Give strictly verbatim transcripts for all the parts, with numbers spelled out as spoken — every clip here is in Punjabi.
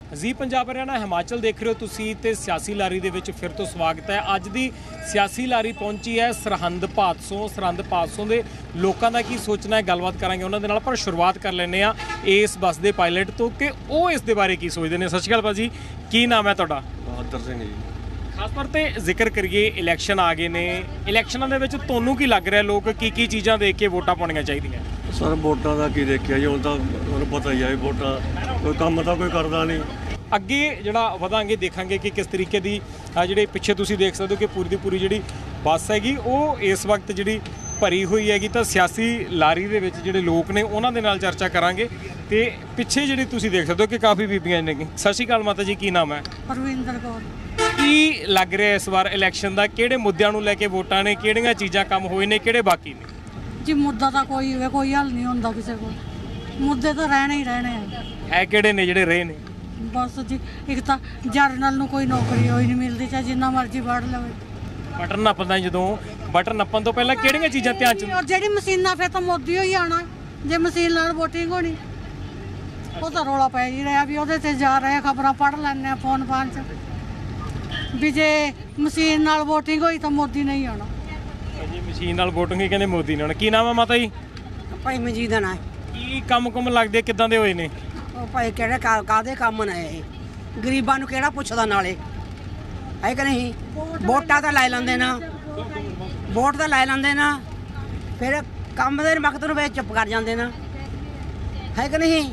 जी पंजाब हरियाणा हिमाचल देख रहे हो तुसी ते सियासी लारी दे विच फिर तो स्वागत है। अज दी सियासी लारी पहुंची है सरहंद भादसों। सरहंद भादसों दे लोकां दा की सोचना है, गलबात करांगे उन्हां दे नाल। पर शुरुआत कर लैने आ इस बस दे पायलट तो कि वो इस दे बारे की सोचदे ने। सत श्री अकाल भाजी, की नाम है तुहाडा? बहादुर सिंह जी। खास तौर पर जिक्र करिए इलैक्शन आ गए ने, इलैक्शनां दे विच तुहानूं की लग रहा लोग की की चीज़ां देख के वोटां पाउणियां चाहीदियां? सर वोटां दा की देखिया जी, हुण तां तुहानूं पता ही है वोटां कोई काम तां कोई करदा नहीं। ਅੱਗੇ ਜਿਹੜਾ ਵਧਾਂਗੇ ਦੇਖਾਂਗੇ ਕਿ ਕਿਸ ਤਰੀਕੇ ਦੀ ਜਿਹੜੇ ਪਿੱਛੇ ਤੁਸੀਂ ਦੇਖ ਸਕਦੇ ਹੋ ਕਿ ਪੂਰੀ ਦੀ ਪੂਰੀ ਜਿਹੜੀ ਬੱਸ ਹੈਗੀ ਉਹ ਇਸ ਵਕਤ ਜਿਹੜੀ ਭਰੀ ਹੋਈ ਹੈਗੀ। ਤਾਂ ਸਿਆਸੀ ਲਾਰੀ ਦੇ ਵਿੱਚ ਜਿਹੜੇ ਲੋਕ ਨੇ ਉਹਨਾਂ ਦੇ ਨਾਲ ਚਰਚਾ ਕਰਾਂਗੇ। ਤੇ ਪਿੱਛੇ ਜਿਹੜੀ ਤੁਸੀਂ ਦੇਖ ਸਕਦੇ ਹੋ ਕਿ ਕਾਫੀ ਬੀਬੀਆਂ ਨੇ। ਸਤਿ ਸ਼੍ਰੀ ਅਕਾਲ ਮਾਤਾ ਜੀ, ਕੀ ਨਾਮ ਹੈ? ਪਰਵਿੰਦਰ ਕੌਰ। ਕੀ ਲੱਗ ਰਿਹਾ ਇਸ ਵਾਰ ਇਲੈਕਸ਼ਨ ਦਾ? ਕਿਹੜੇ ਮੁੱਦਿਆਂ ਨੂੰ ਲੈ ਕੇ ਵੋਟਾਂ ਨੇ? ਕਿਹੜੀਆਂ ਚੀਜ਼ਾਂ ਕੰਮ ਹੋਏ ਨੇ, ਕਿਹੜੇ ਬਾਕੀ ਨੇ? ਜੀ ਮੁੱਦਾ ਤਾਂ ਕੋਈ ਹੋਵੇ, ਕੋਈ ਹੱਲ ਨਹੀਂ ਹੁੰਦਾ ਕਿਸੇ ਕੋਲ। ਮੁੱਦੇ ਤਾਂ ਰਹਿਣੇ ਹੀ ਰਹਿਣੇ ਆ। ਹੈ ਕਿਹੜੇ ਨੇ ਜਿਹੜੇ ਰਹੇ ਨੇ? ਬਸ ਜੀ ਇੱਕ ਤਾਂ ਜਰਨਲ ਨੂੰ ਕੋਈ ਨੌਕਰੀ ਹੋਈ ਨਹੀਂ ਮਿਲਦੀ, ਚਾਹੇ ਜਿੰਨਾ ਮਰਜ਼ੀ ਪੜ੍ਹ ਲਵੇ। ਬਟਨ ਨੱਪਦਾ, ਜਦੋਂ ਬਟਨ ਨੱਪਣ ਤੋਂ ਪਹਿਲਾਂ ਕਿਹੜੀਆਂ ਚੀਜ਼ਾਂ ਧਿਆਨ ਚ? ਔਰ ਜਿਹੜੀ ਮਸ਼ੀਨਾਂ ਫਿਰ ਤਾਂ ਮੋਦੀ ਹੋਈ ਆਣਾ, ਜੇ ਮਸ਼ੀਨ ਨਾਲ ਵੋਟਿੰਗ ਹੋਣੀ। ਉਹ ਤਾਂ ਰੌਲਾ ਪੈ ਹੀ ਰਿਹਾ ਵੀ ਉਹਦੇ ਤੇ ਜਾ ਰਹੇ ਖਬਰਾਂ ਪੜ੍ਹ ਲੈਂਦੇ ਆ ਫੋਨ ਫਾਨ 'ਚ ਵੀ ਜੇ ਮਸ਼ੀਨ ਨਾਲ ਵੋਟਿੰਗ ਹੋਈ ਤਾਂ ਮੋਦੀ ਨਹੀਂ ਆਉਣਾ। ਜੀ ਮਸ਼ੀਨ ਨਾਲ ਵੋਟਿੰਗ ਹੀ ਕਹਿੰਦੇ ਮੋਦੀ ਨੇ ਆਉਣਾ। ਕੀ ਨਾਮ ਹੈ ਮਾਤਾ ਜੀ? ਭਾਈ ਮਜੀਦ ਦਾ ਨਾਂ। ਕੀ ਕੰਮ ਕੁਮ ਲੱਗਦੇ ਕਿੱਦਾਂ ਦੇ ਹੋਏ ਨੇ? ਉਹ ਭਾਈ ਕਿਹੜੇ ਕਾਹਦੇ ਕੰਮ ਨੇ ਇਹ? ਗਰੀਬਾਂ ਨੂੰ ਕਿਹੜਾ ਪੁੱਛਦਾ ਨਾਲੇ, ਹੈ ਕਿ ਨਹੀਂ? ਵੋਟਾਂ ਤਾਂ ਲੈ ਲੈਂਦੇ ਨਾ, ਵੋਟ ਤਾਂ ਲੈ ਲੈਂਦੇ ਨਾ, ਫਿਰ ਕੰਮ ਦੇ ਵਕਤ ਨੂੰ ਵਿੱਚ ਚੁੱਪ ਕਰ ਜਾਂਦੇ ਨਾ, ਹੈ ਕਿ ਨਹੀਂ?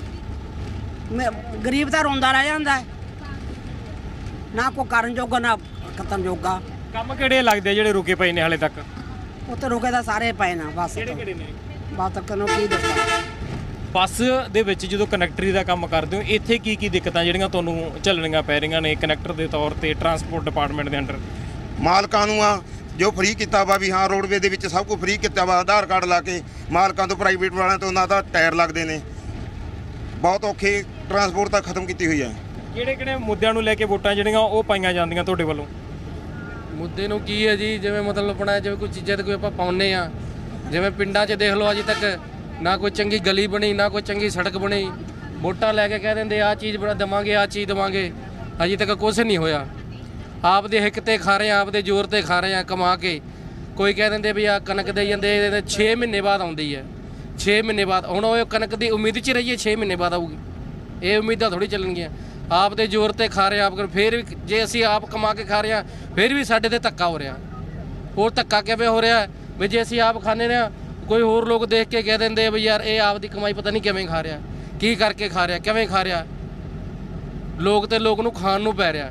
ਗਰੀਬ ਤਾਂ ਰੋਂਦਾ ਰਹਿ ਜਾਂਦਾ, ਨਾ ਕੋਈ ਕਰਨ ਜੋਗਾ ਨਾ ਖਤਮ ਜੋਗਾ। ਕੰਮ ਕਿਹੜੇ ਲੱਗਦੇ ਜਿਹੜੇ ਰੁਕੇ ਪਏ ਨੇ ਹਾਲੇ ਤੱਕ? ਉਹ ਤਾਂ ਰੁਕੇ ਤਾਂ ਸਾਰੇ ਪਏ ਨਾ। ਬਸ ਕਿਹੜੇ ਕਿਹੜੇ ਨੇ? ਬਸ ਤੱਕ ਨੂੰ ਕੀ ਦੱਸਾਂ। ਬੱਸ ਦੇ ਵਿੱਚ ਜਦੋਂ ਕਨੈਕਟਰੀ ਦਾ ਕੰਮ ਕਰਦੇ ਹੋ, ਇੱਥੇ ਕੀ ਕੀ ਦਿੱਕਤਾਂ ਜਿਹੜੀਆਂ ਤੁਹਾਨੂੰ ਝੱਲਣੀਆਂ ਪੈ ਰਹੀਆਂ ਨੇ ਕਨੈਕਟਰ ਦੇ ਤੌਰ ਤੇ ਟਰਾਂਸਪੋਰਟ ਡਿਪਾਰਟਮੈਂਟ ਦੇ ਅੰਡਰ? ਮਾਲਕਾਂ ਨੂੰ ਆ ਜੋ ਫ੍ਰੀ ਕੀਤਾ ਵਾ ਵੀ ਹਾਂ ਰੋਡਵੇ ਦੇ ਵਿੱਚ ਸਭ ਕੁਝ ਫ੍ਰੀ ਕੀਤਾ ਵਾ, ਆਧਾਰ ਕਾਰਡ ਲਾ ਕੇ ਮਾਲਕਾਂ ਤੋਂ ਪ੍ਰਾਈਵੇਟ ਵਾਲਿਆਂ ਤੋਂ ਉਹਨਾਂ ਦਾ ਟਾਇਰ ਲੱਗਦੇ ਨੇ। ਬਹੁਤ ਔਖੇ ਟਰਾਂਸਪੋਰਟ ਤਾਂ ਖਤਮ ਕੀਤੀ ਹੋਈ ਹੈ। ਕਿਹੜੇ ਕਿਹੜੇ ਮੁੱਦਿਆਂ ਨੂੰ ਲੈ ਕੇ ਵੋਟਾਂ ਜਿਹੜੀਆਂ ਉਹ ਪਾਈਆਂ ਜਾਂਦੀਆਂ ਤੁਹਾਡੇ ਵੱਲੋਂ? ਮੁੱਦੇ ਨੂੰ ਕੀ ਹੈ ਜੀ, ਜਿਵੇਂ ਮਤਲਬ ਆਪਣਾ ਜਿਵੇਂ ਕੋਈ ਚੀਜ਼ਾਂ ਤੇ ਕੋਈ ਆਪਾਂ ਪਾਉਂਦੇ ਆ, ਜਿਵੇਂ ਪਿੰਡਾਂ 'ਚ ਦੇਖ ਲਓ ਅਜੇ ਤੱਕ ਨਾ ਕੋਈ ਚੰਗੀ ਗਲੀ ਬਣੀ, ਨਾ ਕੋਈ ਚੰਗੀ ਸੜਕ ਬਣੀ। ਵੋਟਾਂ ਲੈ ਕੇ ਕਹਿ ਦਿੰਦੇ ਆਹ ਚੀਜ਼ ਬਣਾ ਦੇਵਾਂਗੇ, ਆਹ ਚੀਜ਼ ਦੇਵਾਂਗੇ, ਅਜੇ ਤੱਕ ਕੁਛ ਨਹੀਂ ਹੋਇਆ। ਆਪਦੇ ਹਿੱਕ 'ਤੇ ਖਾ ਰਹੇ ਆ, ਆਪਦੇ ਜ਼ੋਰ 'ਤੇ ਖਾ ਰਹੇ ਆ ਕਮਾ ਕੇ। ਕੋਈ ਕਹਿ ਦਿੰਦੇ ਵੀ ਆਹ ਕਣਕ ਦੇ ਜਾਂਦੇ ਛੇ ਮਹੀਨੇ ਬਾਅਦ ਆਉਂਦੀ ਹੈ, ਛੇ ਮਹੀਨੇ ਬਾਅਦ। ਹੁਣ ਉਹ ਕਣਕ ਦੀ ਉਮੀਦ 'ਚ ਰਹੀਏ ਛੇ ਮਹੀਨੇ ਬਾਅਦ ਆਊਗੀ, ਇਹ ਉਮੀਦਾਂ ਥੋੜ੍ਹੀ ਚੱਲਣਗੀਆਂ। ਆਪਦੇ ਜ਼ੋਰ 'ਤੇ ਖਾ ਰਹੇ ਆਪ, ਫਿਰ ਵੀ ਜੇ ਅਸੀਂ ਆਪ ਕਮਾ ਕੇ ਖਾ ਰਹੇ ਹਾਂ ਫਿਰ ਵੀ ਸਾਡੇ 'ਤੇ ਧੱਕਾ ਹੋ ਰਿਹਾ। ਹੋਰ ਧੱਕਾ ਕਿਵੇਂ ਹੋ ਰਿਹਾ ਵੀ ਜੇ ਅਸੀਂ ਆਪ ਖਾਂਦੇ ਨੇ, ਕੋਈ ਹੋਰ ਲੋਕ ਦੇਖ ਕੇ ਕਹਿ ਦਿੰਦੇ ਵੀ ਯਾਰ ਇਹ ਆਪਦੀ ਕਮਾਈ ਪਤਾ ਨਹੀਂ ਕਿਵੇਂ ਖਾ ਰਿਹਾ, ਕੀ ਕਰਕੇ ਖਾ ਰਿਹਾ, ਕਿਵੇਂ ਖਾ ਰਿਹਾ। ਲੋਕ ਤੇ ਲੋਕ ਨੂੰ ਖਾਣ ਨੂੰ ਪੈ ਰਿਹਾ।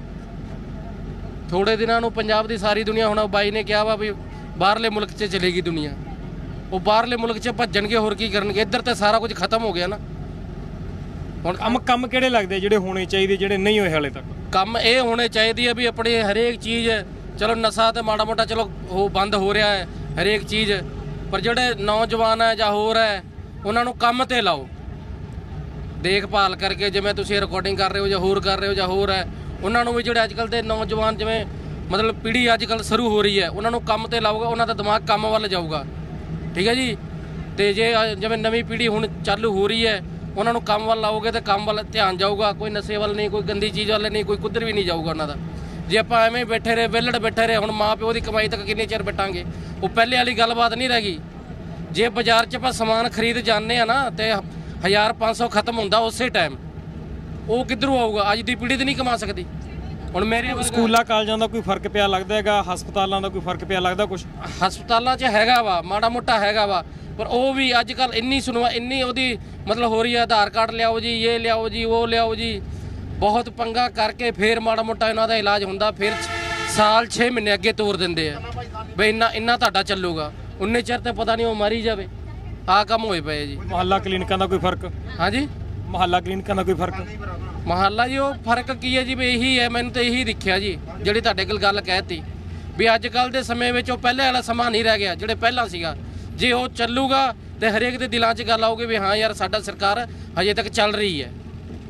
ਥੋੜੇ ਦਿਨਾਂ ਨੂੰ ਪੰਜਾਬ ਦੀ ਸਾਰੀ ਦੁਨੀਆ, ਹੁਣ ਬਾਈ ਨੇ ਕਿਹਾ ਵਾ ਵੀ ਬਾਹਰਲੇ ਮੁਲਕ 'ਚ ਚਲੇਗੀ ਦੁਨੀਆ। ਉਹ ਬਾਹਰਲੇ ਮੁਲਕ 'ਚ ਭੱਜਣਗੇ, ਹੋਰ ਕੀ ਕਰਨਗੇ? ਇੱਧਰ ਤਾਂ ਸਾਰਾ ਕੁਝ ਖਤਮ ਹੋ ਗਿਆ ਨਾ। ਹੁਣ ਕੰਮ ਕੰਮ ਕਿਹੜੇ ਲੱਗਦੇ ਜਿਹੜੇ ਹੋਣੇ ਚਾਹੀਦੇ ਜਿਹੜੇ ਨਹੀਂ ਹੋਏ ਹਾਲੇ ਤੱਕ? ਕੰਮ ਇਹ ਹੋਣੇ ਚਾਹੀਦੀ ਹੈ ਵੀ ਆਪਣੀ ਹਰੇਕ ਚੀਜ਼, ਚਲੋ ਨਸ਼ਾ ਤੇ ਮਾੜਾ ਮੋਟਾ ਚਲੋ ਉਹ ਬੰਦ ਹੋ ਰਿਹਾ ਹੈ ਹਰੇਕ ਚੀਜ਼, ਪਰ ਜਿਹੜੇ ਨੌਜਵਾਨ ਹੈ ਜਾਂ ਹੋਰ ਹੈ ਉਹਨਾਂ ਨੂੰ ਕੰਮ 'ਤੇ ਲਾਓ, ਦੇਖਭਾਲ ਕਰਕੇ। ਜਿਵੇਂ ਤੁਸੀਂ ਰਿਕਾਰਡਿੰਗ ਕਰ ਰਹੇ ਹੋ ਜਾਂ ਹੋਰ ਕਰ ਰਹੇ ਹੋ ਜਾਂ ਹੋਰ ਹੈ, ਉਹਨਾਂ ਨੂੰ ਵੀ ਜਿਹੜੇ ਅੱਜ ਕੱਲ੍ਹ ਦੇ ਨੌਜਵਾਨ, ਜਿਵੇਂ ਮਤਲਬ ਪੀੜ੍ਹੀ ਅੱਜ ਕੱਲ੍ਹ ਸ਼ੁਰੂ ਹੋ ਰਹੀ ਹੈ, ਉਹਨਾਂ ਨੂੰ ਕੰਮ 'ਤੇ ਲਾਓਗਾ, ਉਹਨਾਂ ਦਾ ਦਿਮਾਗ ਕੰਮ ਵੱਲ ਜਾਊਗਾ। ਠੀਕ ਹੈ ਜੀ। ਅਤੇ ਜੇ ਜਿਵੇਂ ਨਵੀਂ ਪੀੜ੍ਹੀ ਹੁਣ ਚਾਲੂ ਹੋ ਰਹੀ ਹੈ, ਉਹਨਾਂ ਨੂੰ ਕੰਮ ਵੱਲ ਲਾਓਗੇ ਤਾਂ ਕੰਮ ਵੱਲ ਧਿਆਨ ਜਾਊਗਾ। ਕੋਈ ਨਸ਼ੇ ਵੱਲ ਨਹੀਂ, ਕੋਈ ਗੰਦੀ ਚੀਜ਼ ਵੱਲ ਨਹੀਂ, ਕੋਈ ਕੁੱਧਰ ਵੀ ਨਹੀਂ ਜਾਊਗਾ ਉਹਨਾਂ ਦਾ। ਜੇ ਆਪਾਂ ਐਵੇਂ ਬੈਠੇ ਰਹੇ, ਵਿਹਲੜ ਬੈਠੇ ਰਹੇ, ਹੁਣ ਮਾਂ ਪਿਓ ਦੀ ਕਮਾਈ ਤੱਕ ਕਿੰਨੇ ਚਿਰ ਬੈਠਾਂਗੇ? ਉਹ ਪਹਿਲੇ ਵਾਲੀ ਗੱਲਬਾਤ ਨਹੀਂ ਰਹਿ ਗਈ। ਜੇ ਬਾਜ਼ਾਰ 'ਚ ਆਪਾਂ ਸਮਾਨ ਖਰੀਦ ਜਾਂਦੇ ਆ ਨਾ ਤੇ ਹਜ਼ਾਰ ਪੰਜ ਸੌ ਖਤਮ ਹੁੰਦਾ ਉਸੇ ਟਾਈਮ, ਉਹ ਕਿੱਧਰੋਂ ਆਊਗਾ? ਅੱਜ ਦੀ ਪੀੜ੍ਹੀ ਤਾਂ ਨਹੀਂ ਕਮਾ ਸਕਦੀ। ਹੁਣ ਮੇਰੇ ਸਕੂਲਾਂ ਕਾਲਜਾਂ ਦਾ ਕੋਈ ਫਰਕ ਪਿਆ ਲੱਗਦਾ ਹੈਗਾ? ਹਸਪਤਾਲਾਂ ਦਾ ਕੋਈ ਫਰਕ ਪਿਆ ਲੱਗਦਾ? ਕੁਛ ਹਸਪਤਾਲਾਂ 'ਚ ਹੈਗਾ ਵਾ, ਮਾੜਾ ਮੋਟਾ ਹੈਗਾ ਵਾ, ਪਰ ਉਹ ਵੀ ਅੱਜ ਕੱਲ੍ਹ ਇੰਨੀ ਸੁਣਵਾ ਇੰਨੀ ਉਹਦੀ ਮਤਲਬ ਹੋ ਰਹੀ ਹੈ, ਆਧਾਰ ਕਾਰਡ ਲਿਆਓ ਜੀ, ਇਹ ਲਿਆਓ ਜੀ, ਉਹ ਲਿਆਓ ਜੀ, ਬਹੁਤ ਪੰਗਾ ਕਰਕੇ ਫਿਰ ਮਾੜਾ ਮੋਟਾ ਇਹਨਾਂ ਦਾ ਇਲਾਜ ਹੁੰਦਾ। ਫਿਰ ਸਾਲ ਛੇ ਮਹੀਨੇ ਅੱਗੇ ਤੋਰ ਦਿੰਦੇ ਆ ਬਈ ਇੰਨਾ ਇੰਨਾ ਤੁਹਾਡਾ ਚੱਲੂਗਾ। ਉਨੇ ਚਿਰ ਤੇ ਪਤਾ ਨਹੀਂ ਉਹ ਮਾਰੀ ਜਾਵੇ। ਆਹ ਕੰਮ ਹੋਏ ਪਏ ਜੀ। ਮੁਹੱਲਾ ਕਲੀਨਿਕਾਂ ਦਾ ਕੋਈ ਫਰਕ? ਹਾਂਜੀ, ਮੁਹੱਲਾ ਕਲੀਨਿਕਾਂ ਦਾ ਕੋਈ ਫਰਕ? ਮੁਹੱਲਾ ਜੀ ਉਹ ਫਰਕ ਕੀ ਹੈ ਜੀ ਵੀ ਇਹੀ ਹੈ, ਮੈਨੂੰ ਤਾਂ ਇਹੀ ਦਿਖਿਆ ਜੀ ਜਿਹੜੀ ਤੁਹਾਡੇ ਕੋਲ ਗੱਲ ਕਹਿਤੀ ਵੀ ਅੱਜ ਕੱਲ੍ਹ ਦੇ ਸਮੇਂ ਵਿੱਚ ਉਹ ਪਹਿਲੇ ਵਾਲਾ ਸਮਾਂ ਨਹੀਂ ਰਹਿ ਗਿਆ ਜਿਹੜੇ ਪਹਿਲਾਂ ਸੀਗਾ। ਜੇ ਉਹ ਚੱਲੂਗਾ ਤੇ ਹਰੇਕ ਦੇ ਦਿਲਾਂ 'ਚ ਗੱਲ ਆਊਗੀ ਵੀ ਹਾਂ ਯਾਰ ਸਾਡਾ ਸਰਕਾਰ ਹਜੇ ਤੱਕ ਚੱਲ ਰਹੀ ਹੈ।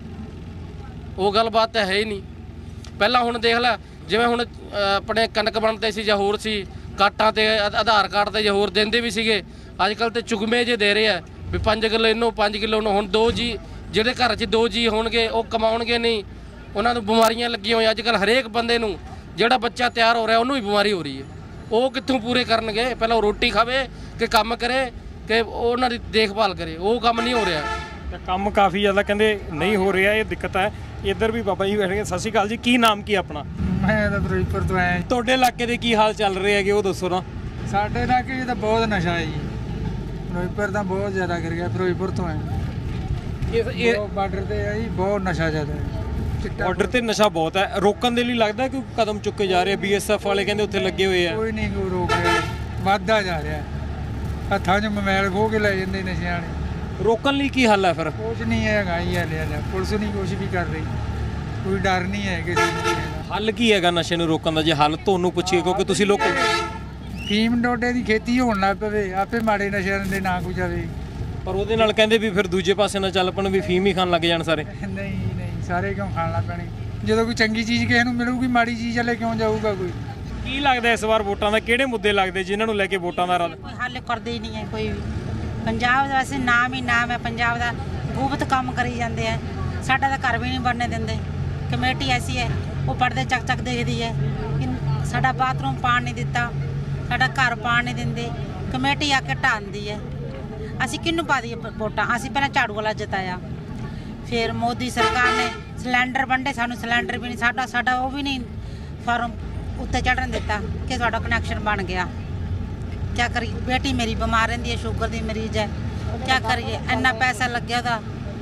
ਉਹ ਗੱਲਬਾਤ ਤਾਂ ਹੈ ਹੀ ਨਹੀਂ। ਪਹਿਲਾਂ ਹੁਣ ਦੇਖ ਲੈ, ਜਿਵੇਂ ਹੁਣ ਆਪਣੇ ਕਣਕ ਬਣਦੇ ਸੀ ਜਾਂ ਹੋਰ ਸੀ, ਕਾਟਾਂ 'ਤੇ ਆਧਾਰ ਕਾਰਡ 'ਤੇ ਜਾਂ ਹੋਰ ਦਿੰਦੇ ਵੀ ਸੀਗੇ। ਅੱਜ ਕੱਲ੍ਹ ਤਾਂ ਚੁਗਮੇ ਜੇ ਦੇ ਰਹੇ ਆ ਵੀ ਪੰਜ ਕਿੱਲੋ ਇਹਨੂੰ, ਪੰਜ ਕਿੱਲੋ ਨੂੰ। ਹੁਣ ਦੋ ਜੀ ਜਿਹੜੇ ਘਰ 'ਚ ਦੋ ਜੀ ਹੋਣਗੇ ਉਹ ਕਮਾਉਣਗੇ ਨਹੀਂ, ਉਹਨਾਂ ਨੂੰ ਬਿਮਾਰੀਆਂ ਲੱਗੀਆਂ ਹੋਈਆਂ। ਅੱਜ ਕੱਲ੍ਹ ਹਰੇਕ ਬੰਦੇ ਨੂੰ ਜਿਹੜਾ ਬੱਚਾ ਤਿਆਰ ਹੋ ਰਿਹਾ ਉਹਨੂੰ ਵੀ ਬਿਮਾਰੀ ਹੋ ਰਹੀ ਹੈ। ਉਹ ਕਿੱਥੋਂ ਪੂਰੇ ਕਰਨਗੇ? ਪਹਿਲਾਂ ਉਹ ਰੋਟੀ ਖਾਵੇ ਕਿ ਕੰਮ ਕਰੇ ਕਿ ਉਹਨਾਂ ਦੀ ਦੇਖਭਾਲ ਕਰੇ, ਉਹ ਕੰਮ ਨਹੀਂ ਹੋ ਰਿਹਾ। ਤਾਂ ਕੰਮ ਕਾਫੀ ਜ਼ਿਆਦਾ ਕਹਿੰਦੇ ਨਹੀਂ ਹੋ ਰਿਹਾ, ਇਹ ਦਿੱਕਤ ਹੈ। ਇੱਧਰ ਵੀ ਬਾਬਾ ਜੀ ਬੈਠੇ। ਸਤਿ ਸ਼੍ਰੀ ਅਕਾਲ ਜੀ, ਕੀ ਨਾਮ ਕੀ ਆਪਣਾ? ਮੈਂ ਤਾਂ ਫਿਰੋਜ਼ਪੁਰ ਤੋਂ ਆਇਆ। ਤੁਹਾਡੇ ਇਲਾਕੇ ਦੇ ਕੀ ਹਾਲ ਚੱਲ ਰਹੇ ਹੈਗੇ ਉਹ ਦੱਸੋ ਨਾ। ਸਾਡੇ ਇਲਾਕੇ 'ਚ ਤਾਂ ਬਹੁਤ ਨਸ਼ਾ ਹੈ ਜੀ, ਫਿਰੋਜ਼ਪੁਰ ਤਾਂ ਬਹੁਤ ਜ਼ਿਆਦਾ ਕਰ ਗਿਆ। ਫਿਰੋਜ਼ਪੁਰ ਤੋਂ ਆਇਆ, ਇਹ ਉਹ ਬਾਰਡਰ ਤੇ ਹੈ ਜੀ, ਬਹੁਤ ਨਸ਼ਾ ਜ਼ਿਆਦਾ ਹੈ। ਚਿੱਟਾ ਆਰਡਰ ਤੇ ਨਸ਼ਾ ਬਹੁਤ ਹੈ, ਰੋਕਣ ਦੇ ਲਈ ਲੱਗਦਾ ਕਿ ਕਦਮ ਚੁੱਕੇ ਜਾ ਰਹੇ? ਬੀਐਸਐਫ ਵਾਲੇ ਕਹਿੰਦੇ ਉੱਥੇ ਲੱਗੇ ਹੋਏ ਆ। ਕੋਈ ਨਹੀਂ ਕੋਈ ਰੋਕ ਰਿਹਾ, ਵੱਧਦਾ ਜਾ ਰਿਹਾ। ਹੱਥਾਂ 'ਚ ਮੋਬਾਈਲ ਖੋਹ ਕੇ ਲੈ ਜਾਂਦੇ ਨਸ਼ਿਆਂ ਵਾਲੇ। ਰੋਕਣ ਲਈ ਕੀ ਹੱਲ ਹੈ ਫਿਰ? ਕੁਛ ਨਹੀਂ ਹੈਗਾ ਜੀ, ਹਲੇ ਹਲੇ ਪੁਲਿਸ ਨਹੀਂ ਕੁਛ ਵੀ ਕਰ ਰਹੀ, ਕੋਈ ਡਰ ਨਹੀਂ ਹੈ ਕਿਸੇ ਨੂੰ। ਹੱਲ ਕੀ ਹੈਗਾ ਨਸ਼ੇ ਨੂੰ ਰੋਕਣ ਦਾ? ਜੇ ਹੱਲ ਤੁਹਾਨੂੰ ਪੁੱਛੀਏ, ਕਿਉਂਕਿ ਤੁਸੀਂ ਲੋਕ ਫੀਮ ਡੋਡੇ ਦੀ ਖੇਤੀ ਹੋਣ ਲੱਗ ਪਵੇ, ਆਪੇ ਮਾੜੇ ਨਸ਼ਿਆਂ ਦੇ ਨਾ ਕੋਈ ਜਾਵੇ। ਪਰ ਉਹਦੇ ਨਾਲ ਕਹਿੰਦੇ ਵੀ ਫਿਰ ਦੂਜੇ ਪਾਸੇ ਨਾ ਚੱਲ ਪਣ, ਵੀ ਫੀਮ ਹੀ ਖਾਣ ਲੱਗ ਜਾਣ ਸਾਰੇ। ਨਹੀਂ ਨਹੀਂ, ਸਾਰੇ ਕਿਉਂ ਖਾਣ ਲੱਗ ਪੈਣੇ? ਜਦੋਂ ਕੋਈ ਚੰਗੀ ਚੀਜ਼ ਕਿਸੇ ਨੂੰ ਮਿਲੂਗੀ, ਮਾੜੀ ਚੀਜ਼ ਵਾਲੇ ਕਿਉਂ ਜਾਊਗਾ ਕੋਈ? ਕੀ ਲੱਗਦਾ ਇਸ ਵਾਰ ਵੋਟਾਂ ਦਾ ਕਿਹੜੇ ਮੁੱਦੇ ਲੱਗਦੇ ਜਿਨ੍ਹਾਂ ਨੂੰ ਲੈ ਕੇ ਵੋਟਾਂ ਦਾ ਰੱਦ? ਕੋਈ ਹੱਲ ਕਰਦੇ ਹੀ ਨਹੀਂ ਹੈ ਕੋਈ ਵੀ। ਪੰਜਾਬ ਦਾ ਵੈਸੇ ਨਾਮ ਹੀ ਨਾਮ ਹੈ ਪੰਜਾਬ ਦਾ, ਗੁਪਤ ਕੰਮ ਕਰੀ ਜਾਂਦੇ ਆ। ਸਾਡਾ ਤਾਂ ਘਰ ਵੀ ਨਹੀਂ ਬਣਨੇ ਦਿੰਦੇ। ਕਮੇਟੀ ਐਸੀ ਹੈ, ਉਹ ਪਰਦੇ ਚੱਕ ਚੱਕ ਦੇਖਦੀ ਹੈ ਕਿ ਸਾਡਾ ਬਾਥਰੂਮ ਪਾਣ ਨਹੀਂ ਦਿੱਤਾ, ਸਾਡਾ ਘਰ ਪਾਣ ਨਹੀਂ ਦਿੰਦੇ। ਕਮੇਟੀ ਆ ਕੇ ਢਾਂਦੀ ਹੈ। ਅਸੀਂ ਕਿਹਨੂੰ ਪਾ ਦਈਏ ਵੋਟਾਂ? ਅਸੀਂ ਪਹਿਲਾਂ ਝਾੜੂ ਵਾਲਾ ਜਿਤਾਇਆ, ਫਿਰ ਮੋਦੀ ਸਰਕਾਰ ਨੇ ਸਿਲੰਡਰ ਵੰਡੇ, ਸਾਨੂੰ ਸਿਲੰਡਰ ਵੀ ਨਹੀਂ, ਸਾਡਾ ਸਾਡਾ ਉਹ ਵੀ ਨਹੀਂ ਫਾਰਮ ਉੱਤੇ ਚੜ੍ਹਨ ਦਿੱਤਾ ਕਿ ਤੁਹਾਡਾ ਕਨੈਕਸ਼ਨ ਬਣ ਗਿਆ। ਕਿਆ ਕਰੀਏ? ਬੇਟੀ ਮੇਰੀ ਬਿਮਾਰ ਰਹਿੰਦੀ ਹੈ, ਸ਼ੂਗਰ ਦੀ ਮਰੀਜ਼ ਹੈ। ਕਿਆ ਕਰੀਏ? ਇੰਨਾ ਪੈਸਾ ਲੱਗਿਆ ਉਹਦਾ,